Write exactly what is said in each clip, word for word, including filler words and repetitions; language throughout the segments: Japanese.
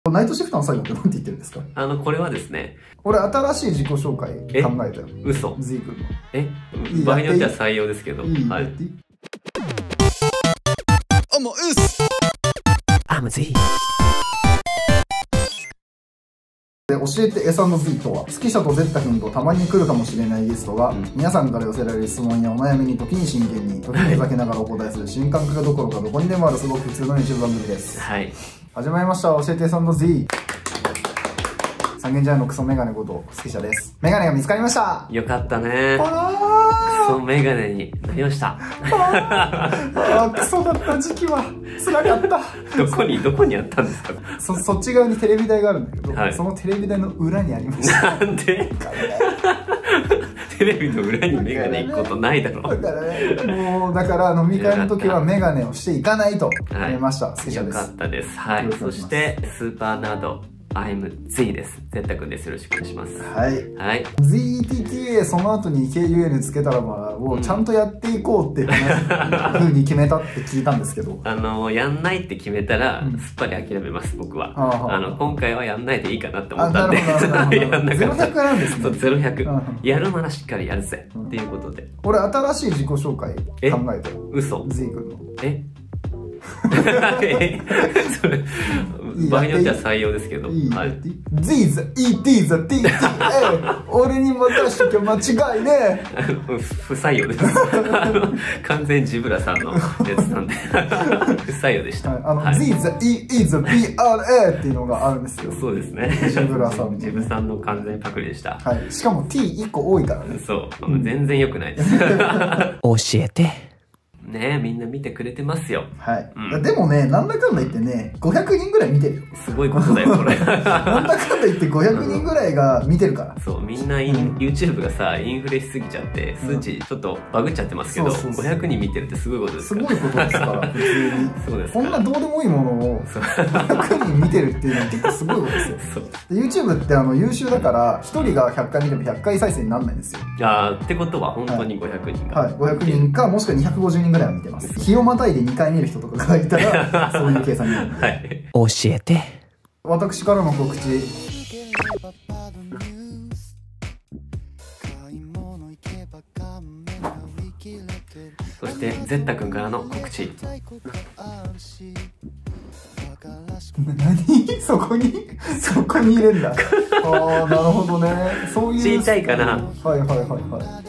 ナイトシフトの最後って何て言ってるんですか？ あの、これはですね。 俺、新しい自己紹介考えたよ。 嘘。 Z 君の。 え場合によっては採用ですけど。 いい、 はい。 あ、もう、うっすあ、もうぜひ。 で教えて エスアンドゼット とは、月下とゼッタ君とたまに来るかもしれないゲストが、うん、皆さんから寄せられる質問やお悩みに時に真剣に、時にふざけながらお答えする新感覚どころかどこにでもあるすごく普通の YouTube 番組です。 はい。 始まりました。教えて エスアンドゼット。三軒茶屋のクソメガネこと月下です。メガネが見つかりました。 よかったね。クソメガネになりました。 ああ、クソだった時期は辛かった。 どこにどこにあったんですか？ そそっち側にテレビ台があるんだけど、 はい、 そのテレビ台の裏にありました。 なんで？テレビの裏にメガネ行くことないだろ。だからね、もうだから飲み会の時はメガネをしていかないと決めました。月下です。 よかったです。はい。そしてスーパーナード。アイム Z です。ゼッタ君です。よろしくお願いします。 はい。 はい。 ゼットティーティーエー その後に ケーユーエヌ つけたらばをちゃんとやっていこうっていうふうに決めたって聞いたんですけど。 あの、やんないって決めたら、すっぱり諦めます、僕は。あの、今回はやんないでいいかなって思ったんで。 ゼロひゃくなんですね。 そう、ゼロひゃく。やるならしっかりやるぜ。っていうことで。 俺、新しい自己紹介考えたよ。 嘘。 Z 君の。 えそれ場合によっては採用ですけど。 はい。These, E, T, the, T, T, A 俺に任しときゃ間違いね。 不採用です。完全ジブラさんのやつなんで。不採用でした。 あの、These, E, E, the, P, R, A っていうのがあるんですよ。 そうですね。 ジブラさん。 ジブさんの完全パクリでした。 はい。しかも T いっこ多いからね。 そう。全然良くないです。教えて。ねえ、みんな見てくれてますよ。 はい。うん、でもね、なんだかんだ言ってね、ごひゃくにんぐらい見てるよ。 すごいことだよ、これ。 なんだかんだ言ってごひゃくにんぐらいが見てるから。 そう、みんなイン、うん、YouTube がさ、インフレしすぎちゃって、数値ちょっとバグっちゃってますけど、ごひゃくにん見てるってすごいことですから。 すごいことですから、普通に。 そうです。 こんなどうでもいいものを、ごひゃくにん見てるっていうのは結構すごいことですよ。そう。YouTube ってあの優秀だから、ひとりがひゃっかい見てもひゃっかい再生にならないんですよ。 あー、ってことは本当にごひゃくにんが。 はい、ごひゃくにんか、もしくはにひゃくごじゅうにんぐらいは見てます。日をまたいでにかい見る人とかがいたら、そういう計算になる。はい。教えて。私からの告知。 そして、ゼッタ君からの告知。 何そこにそこに入れんだ。ああ、なるほどね。そういう。 知りたいかな。 はいはいはいはい。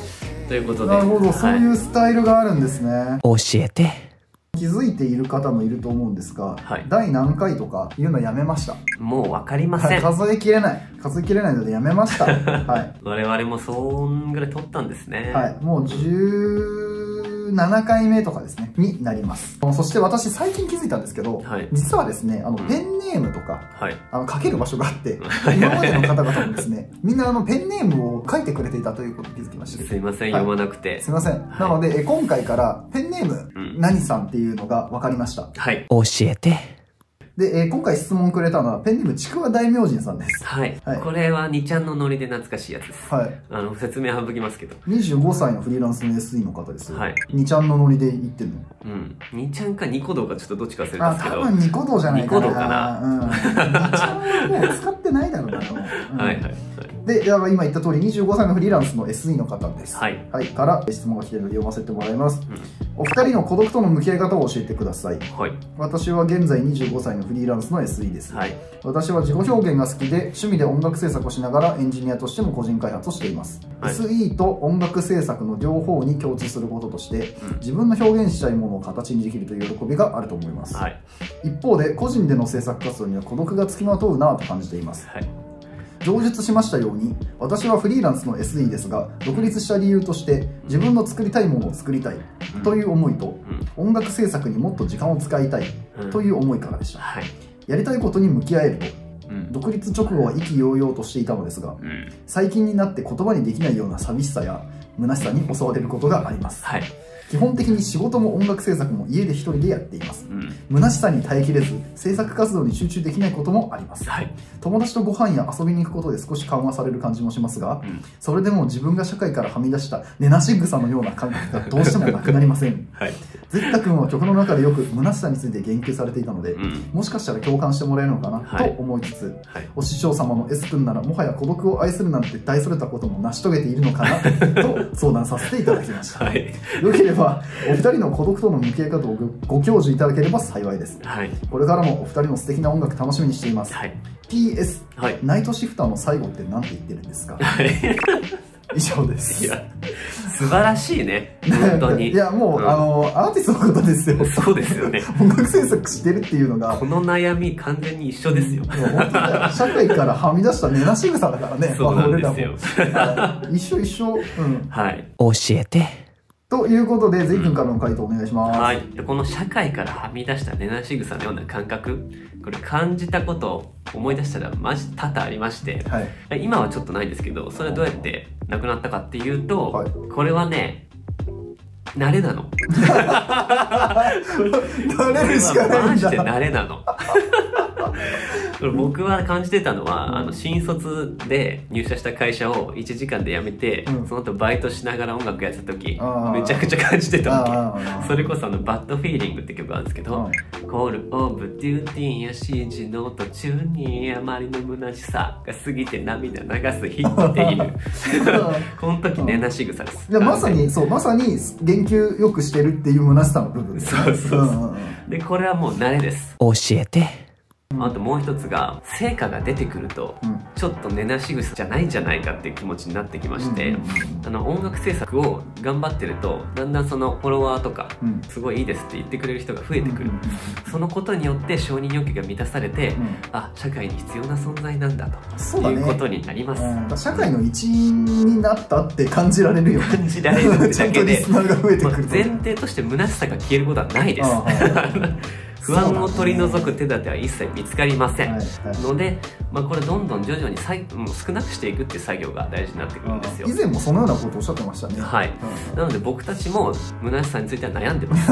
ということで。 なるほど、そういうスタイルがあるんですね。 教えて。 気づいている方もいると思うんですが、はい、第何回とか言うのやめました。 もう分かりません。 はい、数えきれない。数えきれないのでやめました。はい。 我々もそんぐらい撮ったんですね。 はい。もうじゅうななかいめとかですね、になります。そして私最近気づいたんですけど、はい、実はですね、あの、ペンネームとか、はい、あの、書ける場所があって、今までの方々もですね、みんなあの、ペンネームを書いてくれていたということに気づきました。 すいません、はい、読まなくて。 すいません。はい、なので、え今回からペンネーム、うん、何さんっていうのが分かりました。はい。教えて。で、えー、今回質問くれたのは、ペンネームちくわ大明神さんです。はい。はい、これはにちゃんのノリで懐かしいやつです。はい。あの、説明省きますけど。にじゅうごさいのフリーランスの エスイー の方ですよ。はい。にちゃんのノリで言ってんの。うん。にちゃんかにこどうかちょっとどっちか忘れたんですけど。あ、多分にこどうじゃないかな。にこどうかな。うん。にちゃんはもう使ってないだろうな。うん、はいはい。で、今言った通りにじゅうごさいのフリーランスの エスイー の方です。はい。はい。から質問が来ているので読ませてもらいます。うん、お二人の孤独との向き合い方を教えてください。はい。私は現在にじゅうごさいのフリーランスの エスイー です。はい。私は自己表現が好きで、趣味で音楽制作をしながらエンジニアとしても個人開発をしています。はい、エスイー と音楽制作の両方に共通することとして、うん、自分の表現したいものを形にできるという喜びがあると思います。はい。一方で、個人での制作活動には孤独がつきまとうなぁと感じています。はい。上述しましたように、私はフリーランスの エスイー ですが、独立した理由として自分の作りたいものを作りたいという思いと、うん、音楽制作にもっと時間を使いたいという思いからでした。うん、はい、やりたいことに向き合えると、うん、独立直後は意気揚々としていたのですが、うん、最近になって言葉にできないような寂しさや虚しさに襲われることがあります。はい、 基本的に仕事も音楽制作も家で一人でやっています。うん、虚しさに耐えきれず制作活動に集中できないこともあります。はい、友達とご飯や遊びに行くことで少し緩和される感じもしますが、うん、それでも自分が社会からはみ出した根なし草のような感覚がどうしてもなくなりません。はい、ゼッタ君は曲の中でよく虚しさについて言及されていたので、うん、もしかしたら共感してもらえるのかなと思いつつ、はい、お師匠様の S 君ならもはや孤独を愛するなんて大それたことも成し遂げているのかなと相談させていただきました。はい、よければお二人の孤独との向き合い方をご教授いただければ幸いです。はい、これからもお二人の素敵な音楽楽しみにしています。はい、ピーエス、はい、ナイトシフターの最後って何て言ってるんですか？はい、以上です。 いや、素晴らしいね。本当に。 いや、もう、うん、あの、アーティストのことですよ。 そうですよね。 音楽制作してるっていうのが。 この悩み完全に一緒ですよ。 社会からはみ出した根なし草だからね。 そうなんですよ。 一緒一緒。うん。 はい。 教えて。 ということで、ゼイ君からの回答お願いします。 はい。この社会からはみ出した根なし草のような感覚、これ感じたことを思い出したらマジ多々ありまして、はい、今はちょっとないんですけど、それはどうやってなくなったかっていうと、はい、これはね、慣れなの。 慣れるしかないんだ。 マジで慣れなの。僕は感じてたのは、うん、あの新卒で入社した会社をいちじかんで辞めて、うん、その後バイトしながら音楽やってた時めちゃくちゃ感じてたわけ。それこそあのバッドフィーリングって曲があるんですけど、コールオブデューティーや指示の途中にあまりの虚しさが過ぎて涙流す日っていうこの時根なし草です。 いやまさにそう、まさに言及よくしてるっていう虚しさの部分。 そうそうそう。でこれはもう慣れです。 教えて。 あともう一つが成果が出てくると、うん、ちょっと根なし草じゃないんじゃないかっていう気持ちになってきまして、あの音楽制作を頑張ってるとだんだんそのフォロワーとか、うん、すごいいいですって言ってくれる人が増えてくる、うん、そのことによって承認欲求が満たされて、うん、あ、社会に必要な存在なんだということになります。 うん、社会の一員になったって感じられるよね。 感じられるってだけでちゃんとリスナーが増えてくる。 前提として虚しさが消えることはないです。不安を取り除く手立ては一切見つかりません、はいはい、ので、まあ、これどんどん徐々にさいもう少なくしていくっていう作業が大事になってくるんですよ。 以前もそのようなことをおっしゃってましたね。 はい、うん、なので僕たちも虚しさについては悩んでます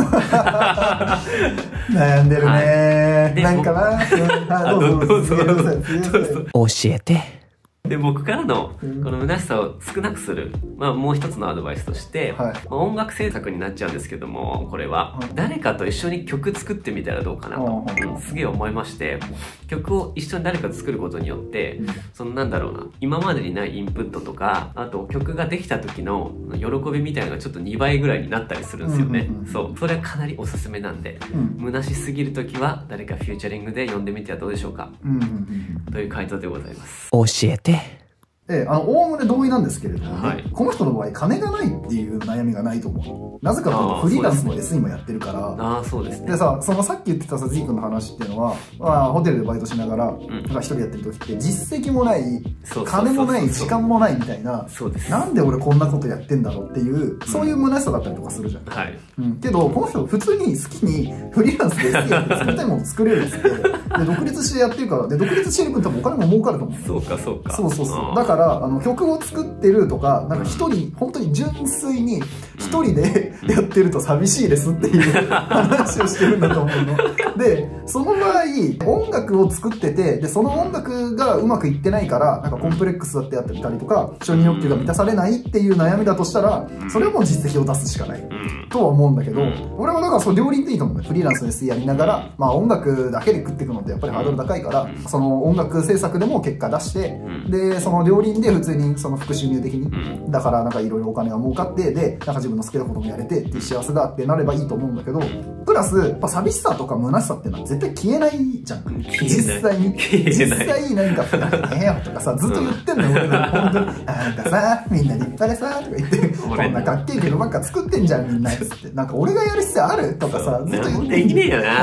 悩んでるね、はい、なんかなどうぞどうぞ教えて。 で僕からのこの虚しさを少なくする、まあ、もう一つのアドバイスとして、はい、まあ、音楽制作になっちゃうんですけども、これは誰かと一緒に曲作ってみたらどうかなと、うん、すげえ思いまして、曲を一緒に誰かと作ることによって、うん、そのなんだろうな、今までにないインプットとか、あと曲ができた時の喜びみたいなのがちょっとにばいぐらいになったりするんですよね。そう、それはかなりおすすめなんで、うん、虚しすぎる時は誰かフューチャリングで呼んでみてはどうでしょうか、うんうんうん、という回答でございます。 教えて。 ええ、あの、おおむね同意なんですけれども、ね、はい、この人の場合、金がないっていう悩みがないと思う。なぜかというと、フリーランスの エスイー もやってるから。 ああ、そうですね。 でさ、そのさっき言ってたさ、Z 君の話っていうのは、まあ、ホテルでバイトしながら、うん、なんか一人やってる時って、実績もない、金もない、時間もないみたいな、そうです。なんで俺こんなことやってんだろうっていう、うん、そういう虚しさだったりとかするじゃん。はい。うん。けど、この人、普通に好きにフリーランスで エスイー やって作りたいもの作れるんですって。で、独立してやってるから、で、独立してる分多分お金も儲かると思う。 そうか、そうか。 そうそうそう。だから、あの、曲を作ってるとか、なんか一人、本当に純粋に一人でやってると寂しいですっていう話をしてるんだと思うの。で、その場合、音楽を作ってて、で、その音楽がうまくいってないから、なんかコンプレックスだってやってたりとか、承認欲求が満たされないっていう悩みだとしたら、それはもう実績を出すしかない。とは思うんだけど、俺はだからその両輪っていいと思うんだよ。フリーランスの エスイー やりながら、まあ音楽だけで食っていくのってやっぱりハードル高いから、その音楽制作でも結果出して、で、その両輪で普通にその副収入的に、だからなんかいろいろお金が儲かって、で、なんか自分の好きなこともやれて、って幸せだってなればいいと思うんだけど、プラス、やっぱ寂しさとか虚しさっていうのは絶対消えないじゃん。実際に。実際なんか、ねえよとかさ、ずっと言ってんのよ、俺ら。本当に、あんたさ、みんな立派でさ、とか言って、こんなかっけえけどばっか作ってんじゃん、みんな。つって。なんか俺がやる必要あるとかさ、 ずっと言って。できねえよな、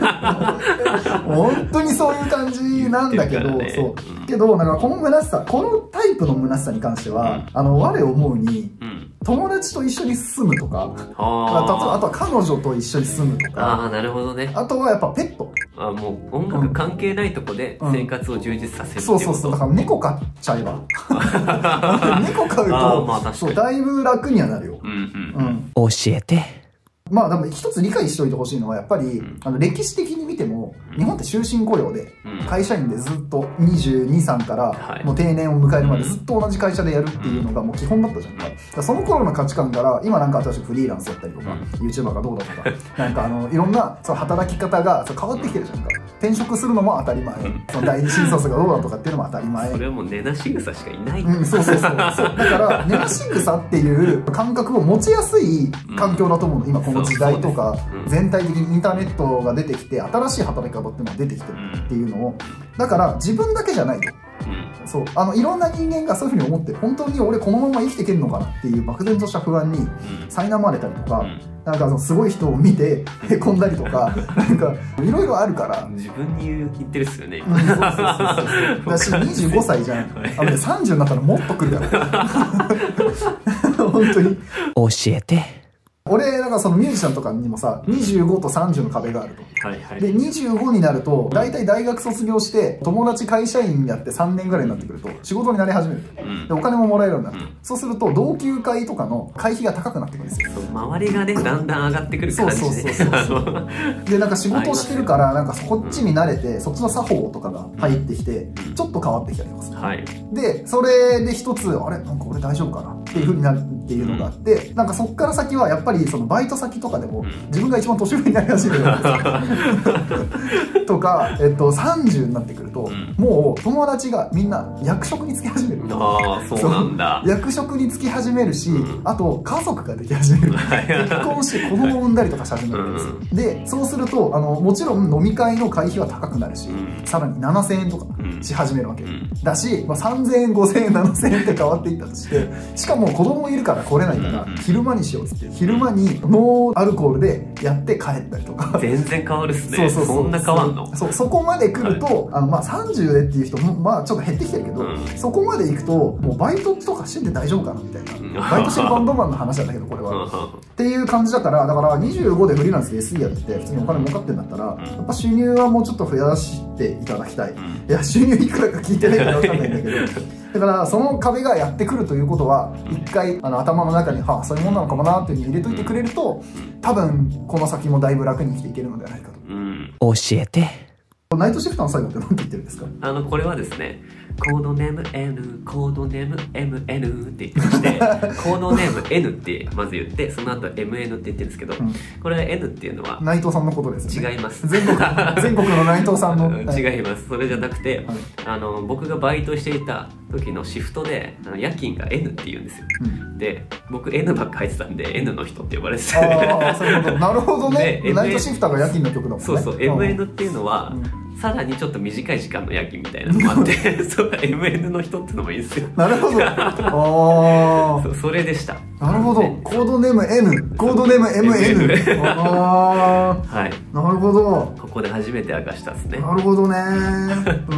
本当にそういう感じなんだけど、そう。けど、なんかこの虚しさ、このタイプの虚しさに関しては、あの、我思うに、友達と一緒に住むとか、あ, あとは彼女と一緒に住むとか、 ああ、なるほどね。 あとはやっぱペット。 あ、もう音楽関係ないとこで生活を充実させるっていうこと、 そうそうそう。だから猫飼っちゃえば。猫飼うと、まあ、そうだいぶ楽にはなるよ。うんうん。 教えて。 まあ、でも一つ理解しておいてほしいのは、やっぱり、うん、あの、歴史的に見ても、日本って終身雇用で、会社員でずっとにじゅうに、さんから、もう定年を迎えるまでずっと同じ会社でやるっていうのがもう基本だったじゃんか。だからその頃の価値観から、今なんか私フリーランスやったりとか、YouTuber がどうだとか、なんかあの、いろんなその働き方が変わってきてるじゃんか。転職するのも当たり前。その第二新卒がどうだとかっていうのも当たり前。 それはもう根なし草しかいない。 うん、そうそうそう。そうだから、根なし草っていう感覚を持ちやすい環境だと思うの。今この時代とか、全体的にインターネットが出てきて、新しい働き方っていうのが出てきてるっていうのを、だから自分だけじゃないと。うん、そうあのいろんな人間がそういうふうに思って本当に俺このまま生きていけるのかなっていう漠然とした不安に苛まれたりとか、うん、なんかそのすごい人を見てへこんだりとかなんかいろいろあるから自分に言ってるっすよね今、 うん、そうそうそうそうだしにじゅうごさいじゃんあの、ね、さんじゅうになったらもっと来るから本当に教えて俺、なんかそのミュージシャンとかにもさ、にじゅうごとさんじゅうの壁があると。はいはい。で、にじゅうごになると、大体大学卒業して、友達会社員やってさんねんぐらいになってくると、仕事になり始める。うん、で、お金ももらえるようになる。うん、そうすると、同級会とかの会費が高くなってくるんですよ。 そう、周りがね、だんだん上がってくる感じで。そうそうそうそう。 で、なんか仕事をしてるから、なんかこっちに慣れて、そっちの作法とかが入ってきて、ちょっと変わってきたりとかする。はい。で、それで一つ、あれなんか俺大丈夫かなっていう風になるっていうのがあって、なんかそっから先はやっぱりそのバイト先とかでも自分が一番年上になり始めるんですよとか、えっと、さんじゅうになってくると、うん、もう友達がみんな役職に就き始める。 ああ、そうなんだ。 役職に就き始めるし、うん、あと家族ができ始める。結婚して子供を産んだりとかし始めるんですよ。うん、で、そうするとあのもちろん飲み会の会費は高くなるし、うん、さらにななせんえんとかし始めるわけ、うん、だし、まあ、さんぜんえんごせんえんななせんえんって変わっていったとして、しかも子供いるから来れないから、うん、昼間にしようっつって昼間にノーアルコールでやって帰ったりとか全然変わるっすね。そうそうそう、そんな変わんの。 そう、そこまで来ると、はい、あのまあさんじゅうでっていう人もまあちょっと減ってきてるけど、うん、そこまで行くともうバイトとかしてて大丈夫かなみたいな、バイトしてるバンドマンの話なんだけどこれはっていう感じだから、だからにじゅうごでフリーランスで エスイー やってて普通にお金儲かってんだったら、うん、やっぱ収入はもうちょっと増やしていただきたい、うん、いや収入いくらか聞いてないから分かんないんだけどだからその壁がやってくるということは一回あの頭の中にはあそういうもんなのかもなっていうふうに入れといてくれると、多分この先もだいぶ楽に生きていけるのではないかと。うん、 教えて。 ナイトシフトの最後って何て言ってるんですか？ あのこれはですね、コードネーム N、コードネーム エムエヌ って言ってまして、コードネーム N ってまず言って、その後 エムエヌ って言ってるんですけど、うん、これは N っていうのは内藤さんのことですね。違います。 全国全国の内藤さんの違います。それじゃなくて、はい、あの僕がバイトしていた時のシフトであの夜勤が N って言うんですよ。うん、で、僕 N ばっか入ってたんで N の人って呼ばれてて、 ああ、そういうこと。なるほどね。ナイトシフターが夜勤の曲だもんね。 そうそう、エムエヌ っていうのは。うんさらにちょっと短い時間の夜勤みたいなのもあってそう エムエヌ の人ってのもいいですよ。 なるほど。ああ そ, それでした。 なるほど。コードネーム N、コードネーム エムエヌ。ああ、はい。なるほど。 ここで初めて明かしたですね。 なるほどね。うん。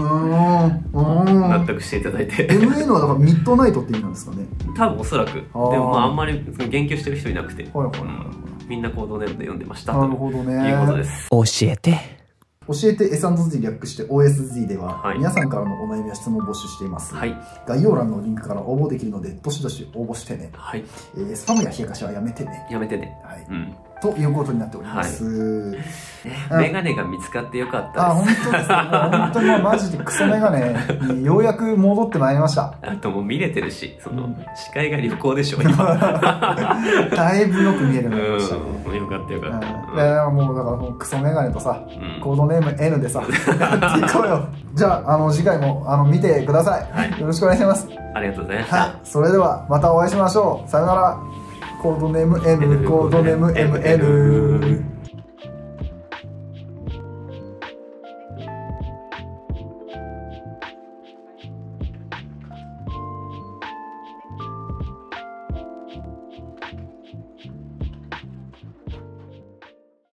納得していただいて。 エムエヌ はだからミッドナイトって意味なんですかね。 多分おそらく。でもまああんまり言及してる人いなくて。はいはいはい。みんなコードネームで読んでました。 なるほどね。 いうことです。 教えて。 教えて エスアンドジー 略して オーエスジー では、はい、皆さんからのお悩みや質問を募集しています、はい、概要欄のリンクから応募できるのでどしどし応募してね、はい、えー、スパムや冷やかしはやめてねやめてね、 はい、うん、ということになっております、はい、 メガネが見つかってよかったです。 あ、本当ですね。もう本当にもうマジでクソメガネにようやく戻ってまいりました。 あともう見れてるし、その、うん、視界が良好でしょ今だいぶよく見えるようになりましたね。 うん、よかったよかった。 うん、もうだからもうクソメガネとさ、うん、コードネーム N でさやっていこうよ。じゃあ、あの次回もあの見てください、はい、よろしくお願いします。 ありがとうございました、 はい、それではまたお会いしましょう。さよなら。コードネーム N、コードネーム エムエヌ